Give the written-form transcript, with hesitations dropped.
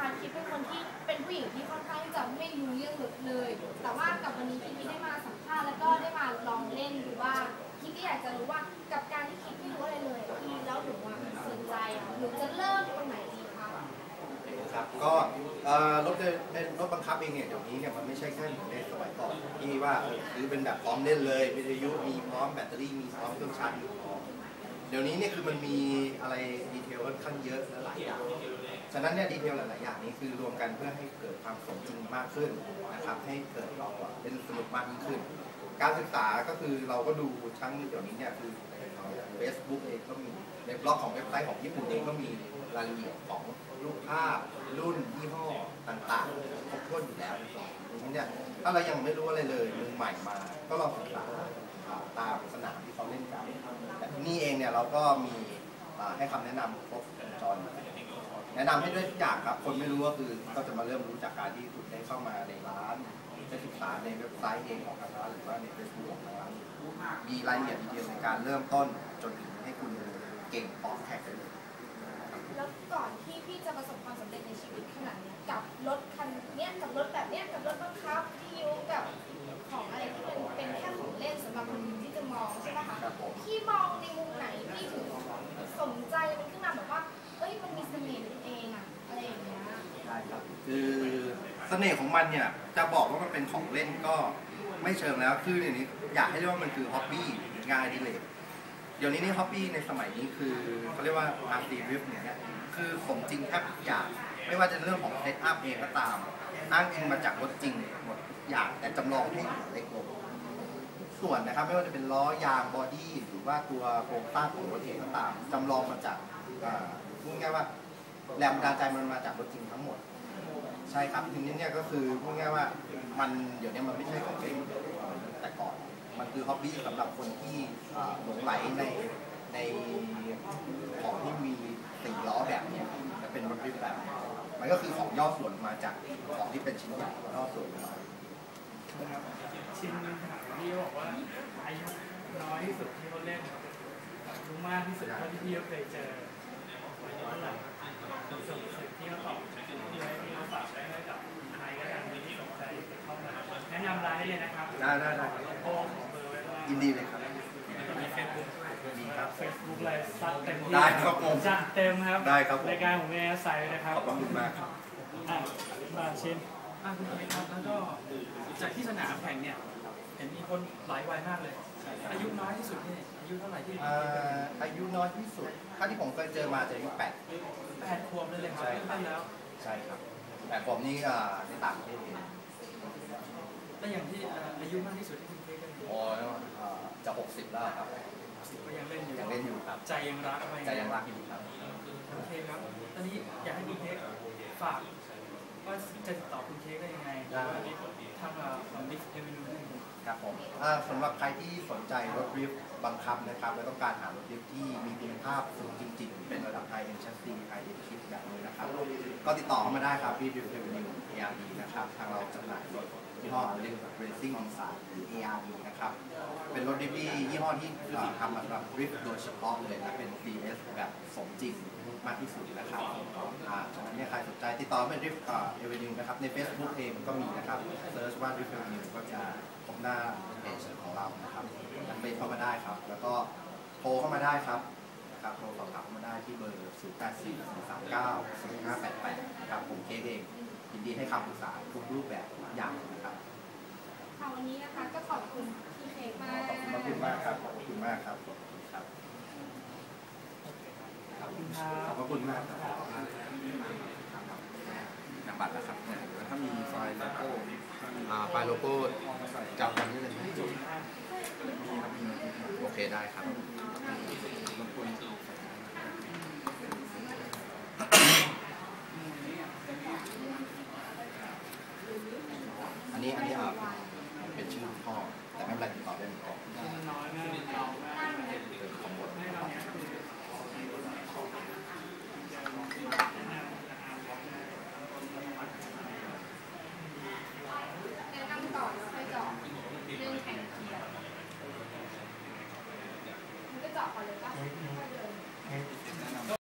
นะคะคิดเป็นคนที่เป็นผู้หญิงที่ค่อนข้างที่จะไม่รู้เรื่องเลยแต่ว่ากับวันนี้คิดได้มาสัมภาษณ์แล้วก็ได้มาลองเล่นดูว่าคิดก็อยากจะรู้ว่ากับการที่คิดไม่รู้อะไรเลยคิดแล้วหนูสนใจหนูจะเริ่มตรงไหนดีคะครับก็รถบังคับเองเนี่ยเดี๋ยวนี้เนี่ยมันไม่ใช่แค่เหมือนในสมัยก่อนที่ว่าซื้อเป็นแบบพร้อมเล่นเลยวิทยุมีพร้อมแบตเตอรี่มีพร้อมเครื่องชาร์จมีพร้อมเดี๋ยวนี้เนี่ยคือมันมีอะไรดีเทลค่อนข้างเยอะและหลายอย่างฉะนั้นเนี่ยดีเทลหลายๆอย่างนี้คือรวมกันเพื่อให้เกิดความสมจริงมากขึ้นนะครับให้เกิดเราเล่นสนุกมากยิ่งขึ้นการศึกษาก็คือเราก็ดูทั้งเดี๋ยวนี้เนี่ยคือเฟซบุ๊กเองก็มีในบล็อกของเว็บไซต์ของญี่ปุ่นเองก็มีรายละเอียดของรูปภาพรุ่นยี่ห้อต่างๆครบถ้วนอยู่แล้วดังนั้นเนี่ยถ้าเรายังไม่รู้อะไรเลยมือใหม่มาก็ลองศึกษาตามสนามที่เขาเล่นกันแต่ที่นี่เองเนี่ยเราก็มีให้คำแนะนำครบวงจรแนะนำให้ด้วยทุกอย่างครับคนไม่รู้ก็คือก็จะมาเริ่มรู้จากการที่คุณได้เข้ามาในร้านได้ศึกษาในเว็บไซต์เองของทางร้านหรือว่าในเฟซบุ๊กของทางร้านมีรายละเอียดดีเทลในการเริ่มต้นจนถึงให้คุณเก่งพร้อมแข่งได้เลยแล้วก่อนที่พี่จะประสบความสำเร็จในชีวิตขนาดนี้กับรถคันเนี้ยกับรถแบบเนี้ยกับรถบังคับที่ยุกับของอะไรที่เป็นแค่ของเล่นสำหรับคนที่จะมองใช่ไหมคะพี่มองในมุมไหนพี่ถึงสนใจมันขึ้นมาแบบว่าเอ้ยมันมีเสน่ห์เองอะอะไรอย่างเงี้ยใช่ครับคือเสน่ห์ของมันเนี่ยจะบอกว่ามันเป็นของเล่นก็ไม่เชิงแล้วคืออย่างนี้อยากให้เรียกว่ามันคือฮ็อบบี้งานอดิเรกเดี๋ยวนี้นี่ฮ็อบบี้ในสมัยนี้คือเขาเรียกว่า RC Drift เนี่ยคือของจริงแทบทุกอย่างไม่ว่าจะเรื่องของเซตอัพเองก็ตามอ้างอิงมาจากรถจริงหมดทุกอย่างแต่จำลองให้เล็กลงส่วนนะครับไม่ว่าจะเป็นล้อยางบอดี้หรือว่าตัวโครงสร้างของรถเองก็ตามจำลองมาจากพูดง่ายว่าแรงบันดาลใจมันมาจากรถจริงทั้งหมดใช่ครับทีนี้เนี่ยก็คือพูดง่ายว่ามันเดี๋ยวนี้มันไม่ใช่ของเล่นแต่ก่อนมันคือฮ็อบบี้สำหรับคนที่หลงไหลในของที่มีสี่ล้อแบบนี้จะเป็นรถdriftแบบมันก็คือของย่อส่วนมาจากของที่เป็นชิ้นใหญ่ย่อส่วนมาชิ้นที่บอกว่าอายุน้อยที่สุดที่เขาเล่นรู้มากที่สุดเท่าที่พี่เคยเจอย้อนหลังสุดที่เขาตอบที่เขาฝากไว้ให้กับใครก็ตามที่สนใจเข้ามาแนะนำร้านเลยนะครับได้โอ้ของเบอร์ไว้ว่ายินดีเลยครับมีเฟซบุ๊กมีครับเฟซบุ๊กเลยซัดเต็มที่ได้ครับผมจัดเต็มครับได้ครับรายการของเมย์ใส่นะครับขอบคุณมากครับมาชิมคุณเมย์ครับแล้วก็จากที่สนามแข่งเนี่ยเห็นมีคนหลายวัยมากเลยอายุน้อยที่สุดนี่อายุเท่าไหร่ที่อายุน้อยที่สุดถ้าที่ผมเคยเจอมาจะอายุ 8 ขวบเลยครับเล่นแล้วใช่ครับ8 ขวบนี่ในต่างประเทศแล้วอย่างที่อายุมากที่สุดที่คุณเค้กเล่นอ๋อจะ60แล้วครับก็ยังเล่นอยู่ครับใจยังรักอยู่ครับโอเคครับตอนนี้อยากให้คุณเค้กฝากว่าจะติดต่อคุณเค้กได้ยังไงว่าทำของดิฟเอเวนิวครับผมสำหรับใครที่สนใจรถดริฟต์บังคับนะครับและต้องการหารถดริฟต์ที่มีคุณภาพสูงจริงๆเป็นระดับ High End Chassis High End Kit แบบนี้นะครับก็ติดต่อมาได้ครับที่ Drift Avenue ARD นะครับทางเราจำหน่ายรถยี่ห้อ Racing Design หรือ ARD นะครับเป็นรถดริฟต์ยี่ห้อที่ทำมาสำหรับดริฟต์โดยเฉพาะเลยนะเป็น CS แบบสมจริงมากที่สุดนะครับฉะนั้นเนี่ยใครสนใจติดต่อเป็น Drift Avenue นะครับใน Facebook เองก็มีนะครับเซิร์ชว่า Drift Avenue ก็จะพบหน้าเพจของเรานะครับไปเข้ามาได้ครับแล้วก็โทรเข้ามาได้ครับโทรสอบถามเข้ามาได้ที่เบอร์ 0844394588 นะครับผมเค้กเองยินดีให้คำปรึกษาทุกรูปแบบอย่างนะครับค่ะวันนี้นะคะก็ขอบคุณพี่เค้กมากขอบคุณมากครับขอบคุณมากครับขอบคุณมากครับนำบัตรนะครับแล้วถ้ามีไฟล์โลโก้จับกันนี่เลยโอเคได้ครับขอบคุณ